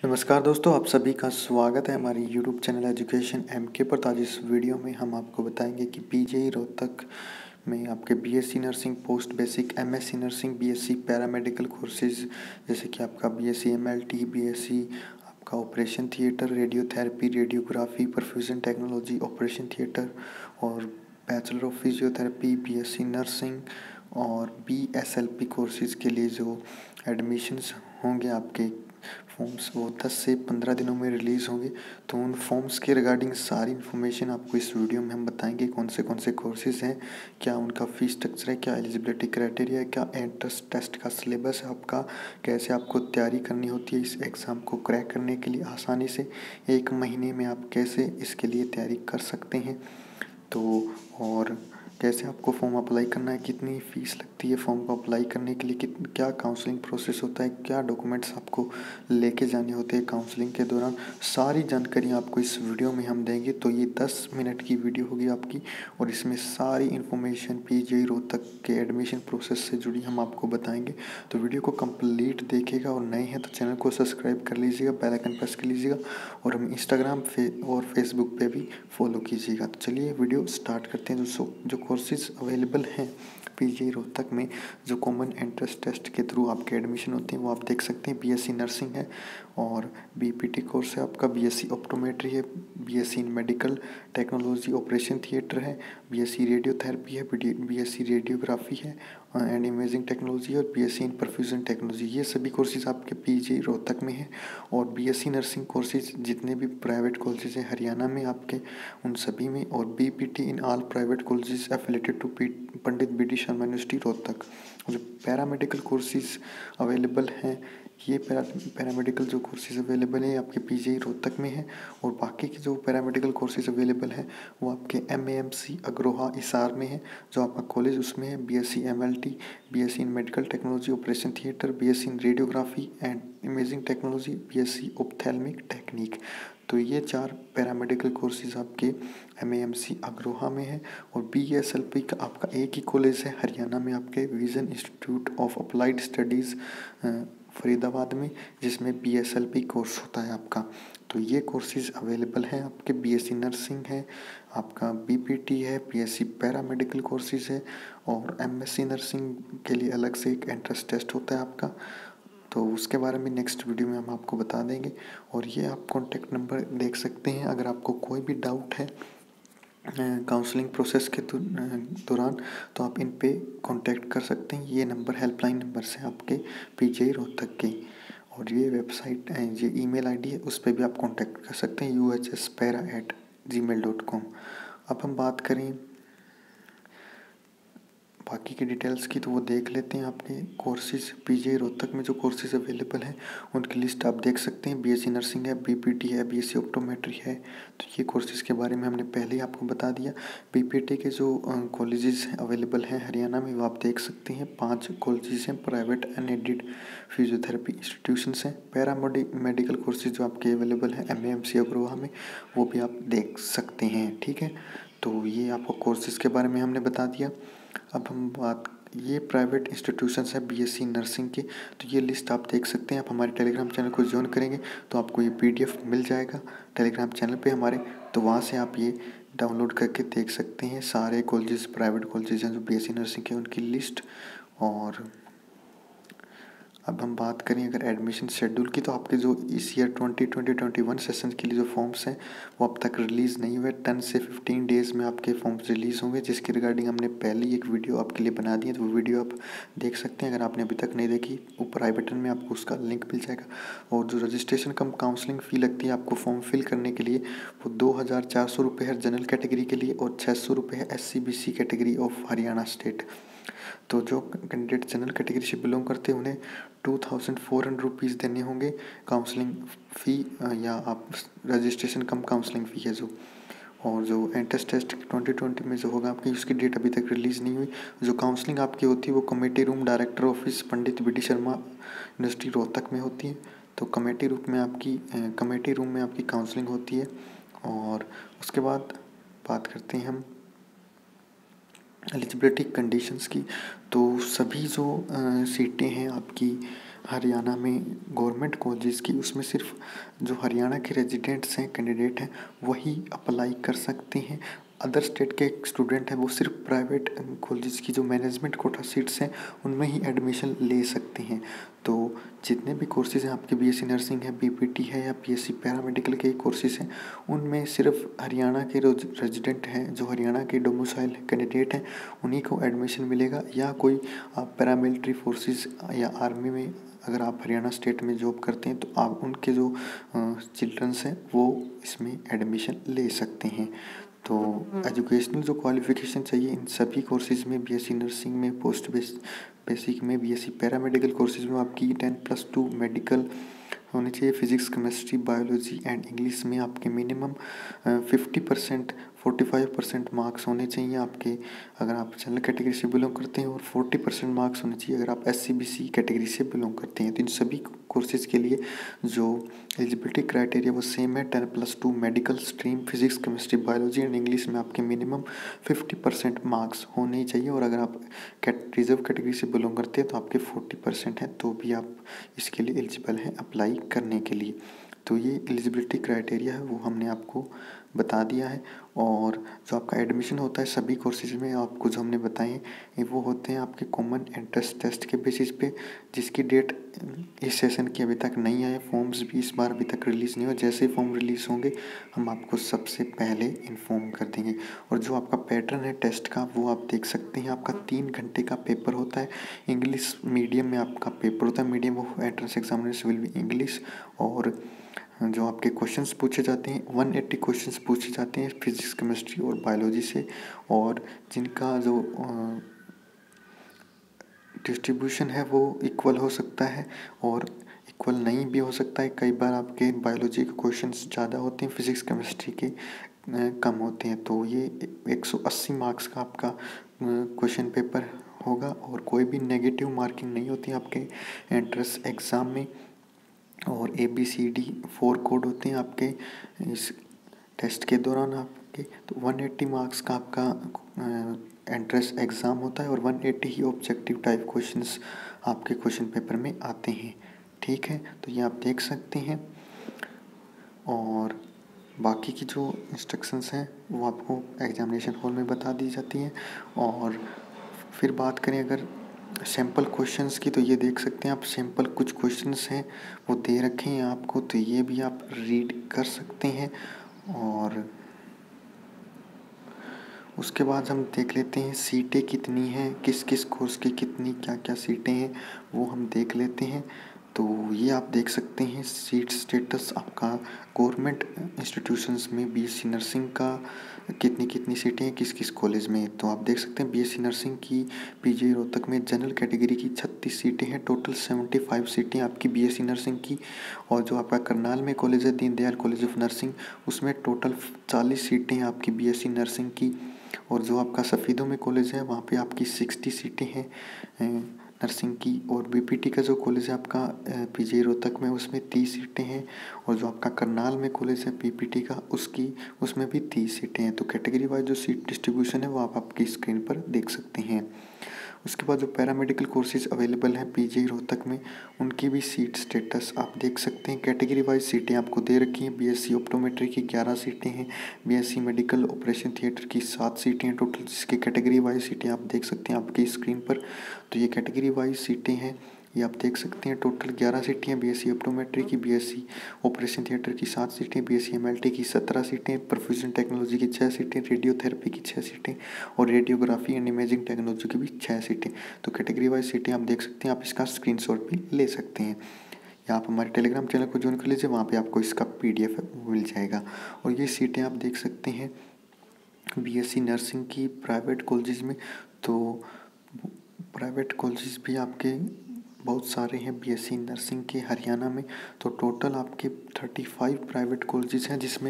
नमस्कार दोस्तों, आप सभी का स्वागत है हमारी यूट्यूब चैनल एजुकेशन एमके पर। आज इस वीडियो में हम आपको बताएंगे कि पीजीआई रोहतक में आपके BSc nursing, post basic, MSc nursing, BSc paramedical courses जैसे कि आपका बीएससी एमएलटी, बीएससी आपका operation theatre, radiotherapy, radiography, perfusion technology, operation theatre और bachelor of physiotherapy, BSc nursing और बीएसएलपी कोर्सेज के लिए जो एडमिशन्स होंगे आपके फॉर्म्स वो 10 से 15 दिनों में रिलीज़ होंगे। तो उन फॉर्म्स के रिगार्डिंग सारी इन्फॉर्मेशन आपको इस वीडियो में हम बताएंगे। कौन से कोर्सेज हैं, क्या उनका फीस स्ट्रक्चर है, क्या एलिजिबिलिटी क्राइटेरिया है, क्या एंट्रेंस टेस्ट का सिलेबस है आपका, कैसे आपको तैयारी करनी होती है इस एग्ज़ाम को क्रैक करने के लिए आसानी से 1 महीने में आप कैसे इसके लिए तैयारी कर सकते हैं। तो और कैसे आपको फॉर्म अप्लाई करना है, कितनी फ़ीस लगती है फॉर्म को अप्लाई करने के लिए, क्या काउंसलिंग प्रोसेस होता है, क्या डॉक्यूमेंट्स आपको लेके जाने होते हैं काउंसलिंग के दौरान, सारी जानकारी आपको इस वीडियो में हम देंगे। तो ये 10 मिनट की वीडियो होगी आपकी और इसमें सारी इन्फॉर्मेशन पीजीआई रोहतक के एडमिशन प्रोसेस से जुड़ी हम आपको बताएंगे। तो वीडियो को कंप्लीट देखिएगा और नए हैं तो चैनल को सब्सक्राइब कर लीजिएगा, बेल आइकन प्रेस कर लीजिएगा और हम इंस्टाग्राम और फेसबुक पे भी फॉलो कीजिएगा। तो चलिए वीडियो स्टार्ट करते हैं। जो कोर्सेज अवेलेबल हैं पीजीआई रोहतक में, जो कॉमन एंट्रेंस टेस्ट के थ्रू आपके एडमिशन होते हैं वो आप देख सकते हैं। बीएससी नर्सिंग है और बीपीटी कोर्स है आपका, बीएससी ऑप्टोमेट्री है, BSc in medical technology, operation theatre है, बीएससी रेडियोथेरेपी है, बीएससी रेडियोग्राफी है एंड इमेजिंग टेक्नोलॉजी और बीएससी इन परफ्यूजन टेक्नोलॉजी। ये सभी कोर्सेज आपके पीजीआई रोहतक में हैं। और बीएससी नर्सिंग कोर्सेज जितने भी प्राइवेट कॉलेजेस हैं हरियाणा में आपके, उन सभी में, और BPT in all private colleges affiliated to Pandit B D Sharma university Rohtak. जो पैरामेडिकल कोर्सेज अवेलेबल हैं, ये पैरामेडिकल जो कोर्सेज अवेलेबल हैं आपके पीजीआई रोहतक में है। और बाकी के जो पैरामेडिकल कोर्सेज अवेलेबल हैं वो आपके एमएएमसी अग्रोहा हिसार में है, जो आपका कॉलेज उसमें है। BSc MLT, BSc in medical technology, operation theatre, BSc in radiography and imaging technology, BSc ophthalmic technique. तो ये 4 पैरामेडिकल कोर्सेज आपके एमएएमसी अग्रोहा में है। और बीएसएलपी का आपका एक ही कॉलेज है हरियाणा में आपके, vision institute of applied studies Faridabad में, जिसमें बीएसएलपी कोर्स होता है आपका। तो ये कोर्सेज अवेलेबल हैं आपके। बीएससी नर्सिंग है आपका, बीपीटी है, बीएससी पैरामेडिकल कोर्सेज है और एमएससी नर्सिंग के लिए अलग से एक एंट्रेंस टेस्ट होता है आपका। तो उसके बारे में नेक्स्ट वीडियो में हम आपको बता देंगे। और ये आप कॉन्टैक्ट नंबर देख सकते हैं अगर आपको कोई भी डाउट है काउंसलिंग प्रोसेस के दौरान, तो आप इन पे कांटेक्ट कर सकते हैं। ये नंबर हेल्पलाइन नंबर से आपके पीजीआई रोहतक के। और ये वेबसाइट ये ईमेल आईडी है, उस पर भी आप कांटेक्ट कर सकते हैं uhspera@gmail.com। अब हम बात करें बाकी की डिटेल्स की, तो वो देख लेते हैं। आपके कोर्सेज पीजीआई रोहतक में जो कोर्सेज अवेलेबल हैं उनकी लिस्ट आप देख सकते हैं। बीएससी नर्सिंग है, बीपीटी है, बीएससी ऑप्टोमेट्री है। तो ये कोर्सेज के बारे में हमने पहले ही आपको बता दिया। बीपीटी के जो कॉलेजेस अवेलेबल हैं हरियाणा में वो आप देख सकते हैं। 5 कॉलेजेस हैं, प्राइवेट अनएडेड फिजियोथेरेपी इंस्टीट्यूशंस हैं। मेडिकल कोर्सेज जो आपके अवेलेबल हैं एमएएमसी अग्रोहा में, वो भी आप देख सकते हैं। ठीक है, तो ये आपको कोर्सेज के बारे में हमने बता दिया। अब हम बात, ये प्राइवेट इंस्टीट्यूशंस है बीएससी नर्सिंग के, तो ये लिस्ट आप देख सकते हैं। आप हमारे टेलीग्राम चैनल को ज्वाइन करेंगे तो आपको ये पीडीएफ मिल जाएगा टेलीग्राम चैनल पे हमारे, तो वहाँ से आप ये डाउनलोड करके देख सकते हैं सारे कॉलेजेस, प्राइवेट कॉलेजेस हैं जो बीएससी नर्सिंग के, उनकी लिस्ट। और अब हम बात करें अगर एडमिशन शेड्यूल की, तो आपके जो इस ईयर 2020-21 सेशन के लिए जो फॉर्म्स हैं वो अब तक रिलीज़ नहीं हुए। 10 से 15 डेज़ में आपके फॉर्म्स रिलीज़ होंगे, जिसकी रिगार्डिंग हमने पहले ही एक वीडियो आपके लिए बना दी है। तो वो वीडियो आप देख सकते हैं अगर आपने अभी तक नहीं देखी, ऊपर आई बटन में आपको उसका लिंक मिल जाएगा। और जो रजिस्ट्रेशन कम काउंसलिंग फ़ी लगती है आपको फॉर्म फिल करने के लिए, वो 2400 रुपये है जनरल कैटेगरी के लिए और 600 रुपये है SC/BC category of Haryana state. तो जो कैंडिडेट जनरल कैटेगरी से बिलोंग करते हैं उन्हें 2400 रुपीज़ देने होंगे काउंसलिंग फ़ी, या आप रजिस्ट्रेशन कम काउंसलिंग फ़ी है जो। और जो एंट्रेंस टेस्ट 2020 में जो होगा आपकी, उसकी डेट अभी तक रिलीज़ नहीं हुई। जो काउंसलिंग आपकी होती है वो committee room, director office, Pandit B D Sharma university Rohtak में होती है। तो कमेटी रूम में आपकी काउंसलिंग होती है। और उसके बाद बात करते हैं हम एलिजिबिलिटी कंडीशंस की। तो सभी जो सीटें हैं आपकी हरियाणा में गवर्नमेंट कॉलेज की, उसमें सिर्फ जो हरियाणा के रेजिडेंट्स हैं, कैंडिडेट हैं, वही अप्लाई कर सकते हैं। अदर स्टेट के स्टूडेंट हैं वो सिर्फ प्राइवेट कॉलेज की जो मैनेजमेंट कोटा सीट्स हैं उनमें ही एडमिशन ले सकते हैं। तो जितने भी कोर्सेज हैं आपके, बीएससी नर्सिंग है, बीपीटी है या बीएससी पैरामेडिकल के कोर्सेज हैं, उनमें सिर्फ हरियाणा के रेजिडेंट हैं, जो हरियाणा के डोमिसाइल कैंडिडेट हैं, उन्हीं को एडमिशन मिलेगा। या कोई आप पैरामिलिट्री फोर्सेस या आर्मी में अगर आप हरियाणा स्टेट में जॉब करते हैं तो आप उनके जो चिल्ड्रंस हैं वो इसमें एडमिशन ले सकते हैं। तो एजुकेशनल जो क्वालिफ़िकेशन चाहिए इन सभी कोर्सेज में, बीएससी नर्सिंग में, पोस्ट बेसिक में, बीएससी पैरामेडिकल कोर्सेज में आपकी 10+2 मेडिकल होनी चाहिए। Physics, chemistry, biology and English में आपके मिनिमम 50% 45% मार्क्स होने चाहिए आपके, अगर आप जनरल कैटेगरी से बिलोंग करते हैं, और 40% मार्क्स होने चाहिए अगर आप SC BC कैटेगरी से बिलोंग करते हैं। तो इन सभी कोर्सेज के लिए जो एलिजिबिलिटी क्राइटेरिया वो सेम है, 10+2 medical stream, physics, chemistry, biology and English में आपके मिनिमम 50% मार्क्स होने ही चाहिए। और अगर आप रिजर्व कैटेगरी से बिलोंग करते हैं तो आपके 40% हैं, तो भी आप इसके लिए एलिजिबल हैं अप्लाई करने के लिए। तो ये एलिजिबिलिटी क्राइटेरिया है वो हमने आपको बता दिया है। और जो आपका एडमिशन होता है सभी कोर्सेज में आपको जो हमने बताए हैं वो होते हैं आपके कॉमन एंट्रेंस टेस्ट के बेसिस पे, जिसकी डेट इस सेशन की अभी तक नहीं आए। फॉर्म्स भी इस बार अभी तक रिलीज़ नहीं हुआ। जैसे ही फॉर्म रिलीज़ होंगे हम आपको सबसे पहले इन्फॉर्म कर देंगे। और जो आपका पैटर्न है टेस्ट का वो आप देख सकते हैं। आपका 3 घंटे का पेपर होता है। इंग्लिश मीडियम में आपका पेपर होता है। Medium of entrance examination will be English. और जो आपके क्वेश्चंस पूछे जाते हैं 180 क्वेश्चंस पूछे जाते हैं फिजिक्स, केमिस्ट्री और बायोलॉजी से। और जिनका जो डिस्ट्रीब्यूशन है वो इक्वल हो सकता है और इक्वल नहीं भी हो सकता है। कई बार आपके बायोलॉजी के क्वेश्चंस ज़्यादा होते हैं, फिजिक्स केमिस्ट्री के कम होते हैं। तो ये 180 मार्क्स का आपका क्वेश्चन पेपर होगा और कोई भी नेगेटिव मार्किंग नहीं होती आपके एंट्रेंस एग्ज़ाम में। और ABCD 4 कोड होते हैं आपके इस टेस्ट के दौरान आपके। तो 180 मार्क्स का आपका एंट्रेंस एग्ज़ाम होता है और 180 ही ऑब्जेक्टिव टाइप क्वेश्चंस आपके क्वेश्चन पेपर में आते हैं। ठीक है, तो ये आप देख सकते हैं। और बाकी की जो इंस्ट्रक्शंस हैं वो आपको एग्जामिनेशन हॉल में बता दी जाती हैं। और फिर बात करें अगर सैम्पल क्वेश्चंस की, तो ये देख सकते हैं आप, सैम्पल कुछ क्वेश्चंस हैं वो दे रखे हैं आपको, तो ये भी आप रीड कर सकते हैं। और उसके बाद हम देख लेते हैं सीटें कितनी हैं, किस किस कोर्स की कितनी क्या क्या सीटें हैं वो हम देख लेते हैं। तो ये आप देख सकते हैं सीट स्टेटस आपका गवर्नमेंट इंस्टीट्यूशंस में बीएससी नर्सिंग का कितनी कितनी सीटें हैं किस किस कॉलेज में। तो आप देख सकते हैं बीएससी नर्सिंग की पीजी रोहतक में जनरल कैटेगरी की 36 सीटें हैं, टोटल 75 सीटें आपकी बीएससी नर्सिंग की। और जो आपका करनाल में कॉलेज है दीनदयाल कॉलेज ऑफ नर्सिंग, उसमें टोटल 40 सीटें हैं आपकी बीएससी नर्सिंग की। और जो आपका सफ़ीदों में कॉलेज है वहाँ पे आपकी 60 सीटें हैं नर्सिंग की। और बीपीटी का जो कॉलेज है आपका पीजी रोहतक में, उसमें 30 सीटें हैं। और जो आपका करनाल में कॉलेज है बीपीटी का, उसमें भी 30 सीटें हैं। तो कैटेगरी वाइज जो सीट डिस्ट्रीब्यूशन है वो आप आपकी स्क्रीन पर देख सकते हैं। उसके बाद जो पैरामेडिकल कोर्सेज अवेलेबल हैं पीजी रोहतक में, उनकी भी सीट स्टेटस आप देख सकते हैं। कैटेगरी वाइज सीटें आपको दे रखी हैं। बीएससी ऑप्टोमेट्री की 11 सीटें हैं, बीएससी मेडिकल ऑपरेशन थिएटर की 7 सीटें हैं टोटल, जिसके कैटेगरी वाइज सीटें आप देख सकते हैं आपकी स्क्रीन पर। तो ये कैटेगरी वाइज सीटें हैं, ये आप देख सकते हैं। टोटल 11 सीटें हैं बीएससी ऑप्टोमेट्री की, बीएससी ऑपरेशन थिएटर की 7 सीटें, बीएससी एमएलटी की 17 सीटें, परफ्यूजन टेक्नोलॉजी की 6 सीटें, रेडियोथेरेपी की 6 सीटें और रेडियोग्राफी एंड इमेजिंग टेक्नोलॉजी की भी 6 सीटें। तो कैटेगरी वाइज सीटें आप देख सकते हैं, आप इसका स्क्रीनशॉट भी ले सकते हैं या आप हमारे टेलीग्राम चैनल को ज्वाइन कर लीजिए, वहाँ पे आपको इसका PDF मिल जाएगा। और ये सीटें आप देख सकते हैं बीएससी नर्सिंग की प्राइवेट कॉलेजेस में। तो प्राइवेट कॉलेजेस भी आपके बहुत सारे हैं बीएससी नर्सिंग के हरियाणा में। तो टोटल आपके 35 प्राइवेट कॉलेजेस हैं, जिसमें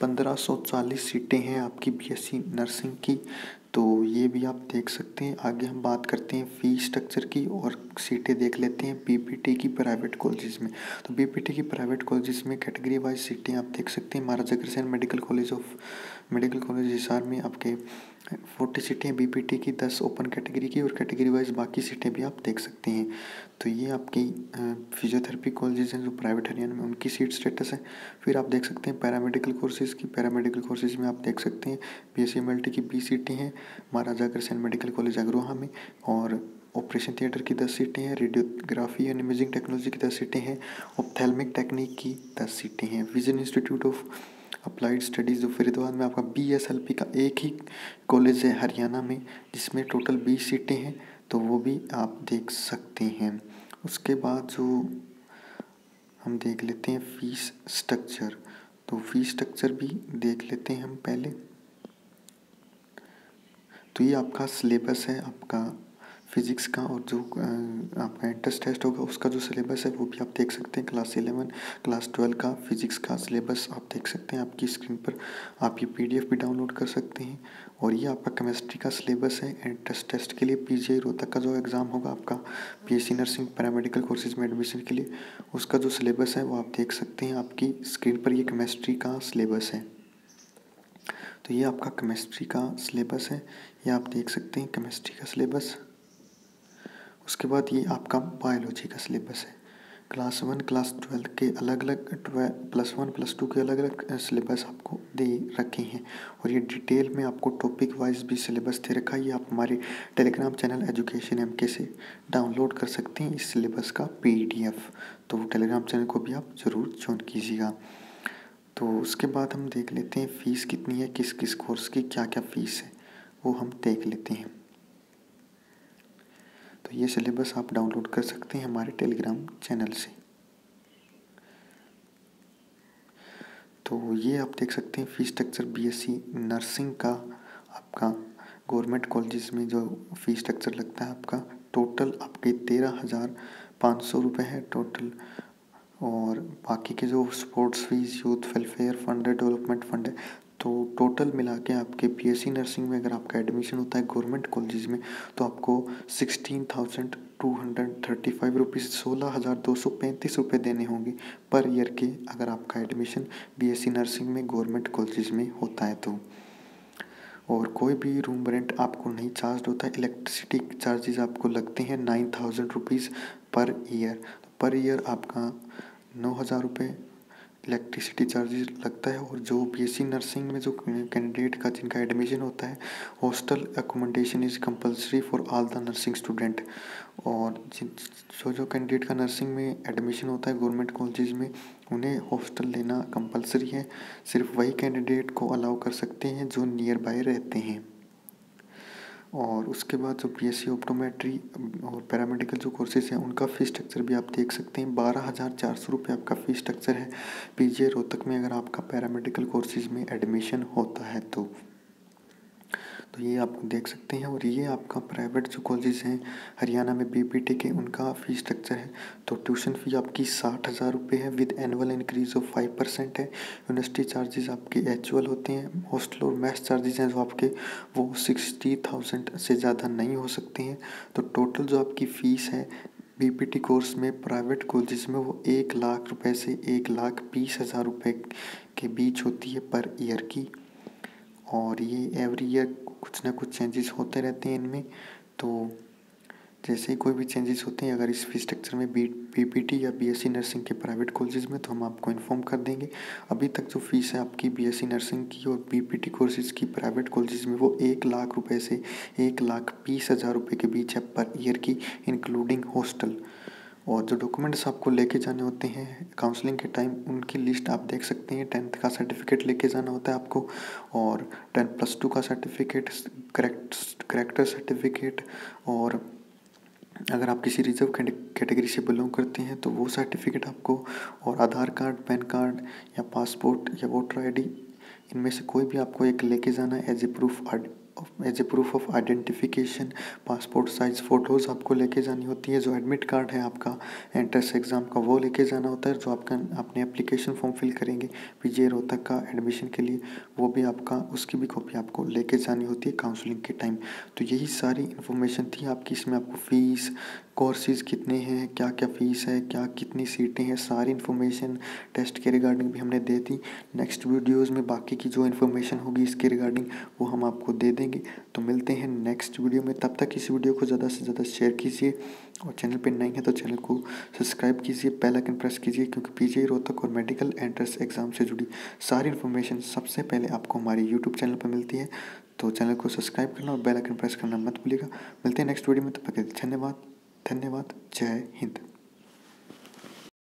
1540 सीटें हैं आपकी बीएससी नर्सिंग की। तो ये भी आप देख सकते हैं। आगे हम बात करते हैं फ़ी स्ट्रक्चर की और सीटें देख लेते हैं बीपीटी की प्राइवेट कॉलेजेस में। तो बीपीटी की प्राइवेट कॉलेजेस में कैटेगरी वाइज सीटें आप देख सकते हैं। महाराजा अग्रसेन मेडिकल कॉलेज हिसार में आपके 40 सीटें बीपीटी की, 10 ओपन कैटेगरी की, और कैटेगरी वाइज बाकी सीटें भी आप देख सकते हैं। तो ये आपकी फिजियोथेरेपी कॉलेजेस हैं जो प्राइवेट हरियाणा में, उनकी सीट स्टेटस है। फिर आप देख सकते हैं पैरामेडिकल कोर्सेज़ की। पैरामेडिकल कोर्सेज़ में आप देख सकते हैं BSc की 20 सीटें हैं महाराजा अग्रसेन मेडिकल कॉलेज अग्रोहा में, और ऑपरेशन थिएटर की 10 सीटें हैं, रेडियोग्राफी एंड इमेजिंग टेक्नोलॉजी की 10 सीटें हैं, ऑप्थेल्मिक टेक्निक की 10 सीटें हैं। Vision institute of applied studies जो फरीदाबाद में आपका BSLP का एक ही कॉलेज है हरियाणा में, जिसमें टोटल 20 सीटें हैं, तो वो भी आप देख सकते हैं। उसके बाद जो हम देख लेते हैं फीस स्ट्रक्चर, तो फीस स्ट्रक्चर भी देख लेते हैं हम पहले। तो ये आपका सिलेबस है आपका फिज़िक्स का, और जो आपका एंट्रेंस टेस्ट होगा उसका जो सिलेबस है वो भी आप देख सकते हैं। क्लास 11 क्लास 12 का फिज़िक्स का सिलेबस आप देख सकते हैं आपकी स्क्रीन पर। आप ये PDF भी डाउनलोड कर सकते हैं। और ये आपका केमिस्ट्री का सिलेबस है एंट्रेंस टेस्ट के लिए। PGI रोहतक का जो एग्ज़ाम होगा आपका BSc नर्सिंग पैरामेडिकल कोर्सेज में एडमिशन के लिए, उसका जो सिलेबस है वो आप देख सकते हैं आपकी स्क्रीन पर। ये केमिस्ट्री का सिलेबस है। तो ये आपका केमिस्ट्री का सिलेबस है, ये आप देख सकते हैं केमिस्ट्री का सिलेबस। उसके बाद ये आपका बायोलॉजी का सिलेबस है। क्लास 1 क्लास 12 के अलग अलग, +1 +2 के अलग अलग सिलेबस आपको दे रखे हैं, और ये डिटेल में आपको टॉपिक वाइज भी सिलेबस दे रखा है। ये आप हमारे टेलीग्राम चैनल एजुकेशन MK से डाउनलोड कर सकते हैं इस सिलेबस का PDF। तो टेलीग्राम चैनल को भी आप ज़रूर ज्वाइन कीजिएगा। तो उसके बाद हम देख लेते हैं फ़ीस कितनी है, किस किस कोर्स की क्या क्या फ़ीस है, वो हम देख लेते हैं। तो ये सिलेबस आप डाउनलोड कर सकते हैं हमारे टेलीग्राम चैनल से। तो ये आप देख सकते हैं फीस स्ट्रक्चर BSc नर्सिंग का आपका गवर्नमेंट कॉलेजेस में जो फीस स्ट्रक्चर लगता है आपका, टोटल आपके 13,500 रुपये है टोटल। और बाकी के जो sports fees, youth welfare fund है, डेवलपमेंट फंड है, तो टोटल मिला के आपके BSc नर्सिंग में अगर आपका एडमिशन होता है गवर्नमेंट कॉलेजेस में, तो आपको 16,235 रुपीज़ 16,235 रुपये देने होंगे पर ईयर के, अगर आपका एडमिशन BSc नर्सिंग में गवर्नमेंट कॉलेजेस में होता है तो। और कोई भी रूम रेंट आपको नहीं चार्ज होता है। इलेक्ट्रिसिटी चार्जेस आपको लगते हैं 9,000 rupees per year. Per year आपका 9,000 रुपये इलेक्ट्रिसिटी चार्जेस लगता है। और जो BSc नर्सिंग में जो कैंडिडेट का जिनका एडमिशन होता है, hostel accommodation is compulsory for all the nursing student. और जो कैंडिडेट का नर्सिंग में एडमिशन होता है गवर्नमेंट कॉलेजेस में, उन्हें हॉस्टल लेना कंपलसरी है। सिर्फ वही कैंडिडेट को अलाउ कर सकते हैं जो नियर बाय रहते हैं। और उसके बाद जो BSc ऑप्टोमेट्री और पैरामेडिकल जो कोर्सेज हैं उनका फ़ीस स्ट्रक्चर भी आप देख सकते हैं। 12,400 रुपये आपका फ़ीस स्ट्रक्चर है PGI रोहतक में, अगर आपका पैरामेडिकल कोर्सेज में एडमिशन होता है तो। ये आप देख सकते हैं। और ये आपका प्राइवेट जो कॉलेजेस हैं हरियाणा में BPT के, उनका फ़ीस स्ट्रक्चर है। तो ट्यूशन फ़ी आपकी 60,000 रुपये है विद एनुअल इंक्रीज ऑफ 5% है। यूनिवर्सिटी चार्जेस आपके एचुअल होते हैं। हॉस्टल और मेस चार्जेस हैं जो आपके, वो 60,000 से ज़्यादा नहीं हो सकते हैं। तो टोटल जो आपकी फ़ीस है BPT कोर्स में प्राइवेट कॉलेजेस में, वो 1,00,000 रुपये से 1,20,000 रुपये के बीच होती है पर ईयर की। और ये एवरी ईयर कुछ ना कुछ चेंजेस होते रहते हैं इनमें। तो जैसे ही कोई भी चेंजेस होते हैं अगर इस फीस स्ट्रक्चर में BPT या BSc नर्सिंग के प्राइवेट कॉलेजेस में, तो हम आपको इन्फॉर्म कर देंगे। अभी तक जो फीस है आपकी BSc नर्सिंग की और BPT कोर्सेज की प्राइवेट कॉलेजेस में, वो 1,00,000 रुपये से 1,20,000 रुपये के बीच है पर ईयर की, इंक्लूडिंग हॉस्टल। और जो डॉक्यूमेंट्स आपको लेके जाने होते हैं काउंसलिंग के टाइम, उनकी लिस्ट आप देख सकते हैं। 10th का सर्टिफिकेट लेके जाना होता है आपको, और 10+2 का सर्टिफिकेट, करेक्टर सर्टिफिकेट, और अगर आप किसी रिजर्व कैटेगरी से बिलोंग करते हैं तो वो सर्टिफिकेट आपको, और आधार कार्ड, पैन कार्ड या पासपोर्ट या वोटर ID, इनमें से कोई भी आपको एक लेके जाना है as a proof of identification. Passport size photos आपको लेके जानी होती है। जो एडमिट कार्ड है आपका एंट्रेंस एग्ज़ाम का, वो लेके जाना होता है। जो आपका अपने एप्लीकेशन फॉर्म फिल करेंगे PGI रोहतक का एडमिशन के लिए, वो भी आपका, उसकी भी कॉपी आपको लेके जानी होती है काउंसलिंग के टाइम। तो यही सारी इन्फॉर्मेशन थी आपकी। इसमें आपको फ़ीस, कोर्सेज़ कितने हैं, क्या क्या फ़ीस है, क्या कितनी सीटें हैं, सारी इन्फॉर्मेशन टेस्ट के रिगार्डिंग भी हमने दे दी। नेक्स्ट वीडियोज़ में बाकी की जो इन्फॉर्मेशन होगी इसके रिगार्डिंग वो हम आपको दे देंगे। तो मिलते हैं नेक्स्ट वीडियो में, तब तक इस वीडियो को ज़्यादा से ज़्यादा शेयर कीजिए और चैनल पर नए हैं तो चैनल को सब्सक्राइब कीजिए, बेल आइकन प्रेस कीजिए, क्योंकि पीजीआई रोहतक और मेडिकल एंट्रेंस एग्ज़ाम से जुड़ी सारी इन्फॉर्मेशन सबसे पहले आपको हमारे यूट्यूब चैनल पर मिलती है। तो चैनल को सब्सक्राइब करना और बेल आइकन प्रेस करना मत भूलिएगा। मिलते हैं नेक्स्ट वीडियो में, तब तक के लिए धन्यवाद। धन्यवाद। जय हिंद।